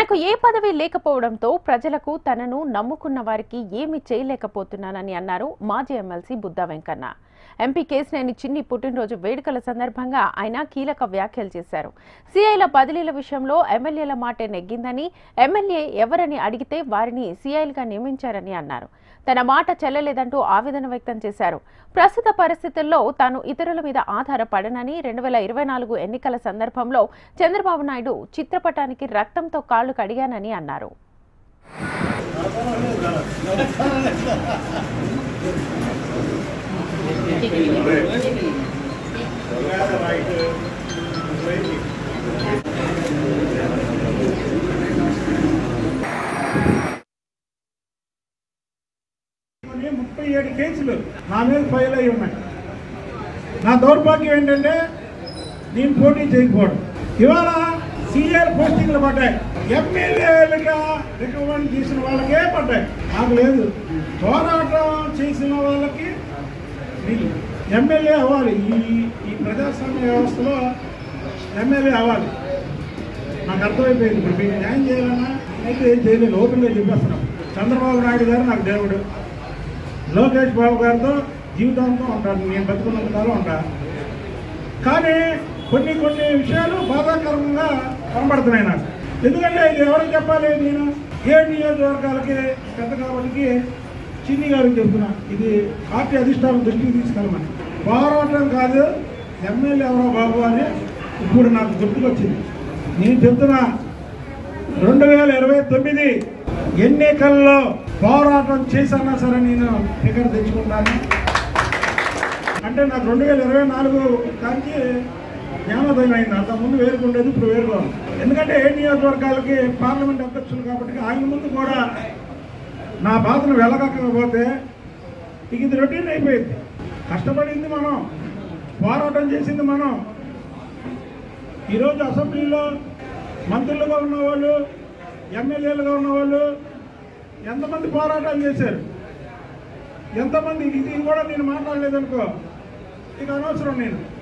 తనకు ఏ పదవి లేకపోవడంతో ప్రజలకు తనను నమ్ముకున్న వారికి ఏమీ చేయలేకపోతున్నానని అన్నారు మాజీ ఎమ్మెల్సీ బుద్దా వెంకన్న. ఎంపీ కేశినేని చిన్ని పుట్టినరోజు వేడుకల సందర్భంగా ఆయన కీలక వ్యాఖ్యలు చేశారు. సీఐల బదిలీల విషయంలో ఎమ్మెల్యేల మాటే నెగ్గిందని, ఎమ్మెల్యే ఎవరని అడిగితే వారిని సీఐలుగా నియమించారని అన్నారు. తన మాట చెల్లలేదంటూ ఆవేదన వ్యక్తం చేశారు. ప్రస్తుత పరిస్థితుల్లో తాను ఇతరుల మీద ఆధారపడనని, 2024 ఎన్నికల సందర్భంలో చంద్రబాబు నాయుడు చిత్రపటానికి రక్తంతో కాళ్లు కడిగానని అన్నారు. కేసులు నా మీద ఫైల్ అయి ఉన్నాయి. నా దౌర్భాగ్యం ఏంటంటే నేను పోటీ చేయకపోవడం. ఇవాళ సీఆర్ పోస్టింగ్లు పడ్డాయి, ఎమ్మెల్యేలుగా రికమెండ్ చేసిన వాళ్ళకే పడ్డాయి, నాకు లేదు. పోరాటం చేసిన వాళ్ళకి మీరు ఎమ్మెల్యే అవ్వాలి. ఈ ప్రజాస్వామ్య వ్యవస్థలో ఎమ్మెల్యే అవ్వాలి. నాకు అర్థమైపోయింది. ఇప్పుడు మీకు న్యాయం చేయాలన్నా అయితే ఏం చేయలేదు, ఓపెన్గా చెప్పేస్తున్నాం. చంద్రబాబు నాయుడు గారు నాకు దేవుడు, లోకేష్ బాబు గారితో జీవితాంతం ఉంటాను, నేను బతుకున్నంత కాలం ఉంటా. కానీ కొన్ని విషయాలు బాధాకరంగా కనబడుతున్నాయి నాకు. ఎందుకంటే ఇది ఎవరికి చెప్పాలి? నేను 7 నియోజకవర్గాలకి పెద్ద కాబట్టి చిన్ని గారికి చెప్తున్నా, ఇది పార్టీ అధిష్టానం దృష్టికి తీసుకెళ్ళమని. పోరాటం కాదు, ఎమ్మెల్యే ఎవరో బాబు అని ఇప్పుడు నాకు గుర్తుకొచ్చింది. నేను చెప్తున్నా, 2029 ఎన్నికల్లో పోరాటం చేసన్నా సరే నేను టికెట్ తెచ్చుకుంటాను. అంటే నాకు 2024 కాంచి జ్ఞానోదయం అయింది. అంతకుముందు వేరుకుండేది, ఇప్పుడు వేరుకోవాలి. ఎందుకంటే 7 నియోజకవర్గాలకి పార్లమెంట్ అధ్యక్షులు కాబట్టి ఆయన ముందు కూడా నా బాధను వెళ్ళకపోతే ఇది రొటీన్ అయిపోయింది. కష్టపడింది మనం, పోరాటం చేసింది మనం. ఈరోజు అసెంబ్లీలో మంత్రులుగా ఉన్నవాళ్ళు, ఎమ్మెల్యేలుగా ఉన్నవాళ్ళు ఎంతమంది పోరాటాలు చేశారు, ఎంతమంది. ఇది కూడా నేను మాట్లాడలేదనుకో, ఇక అనవసరం. నేను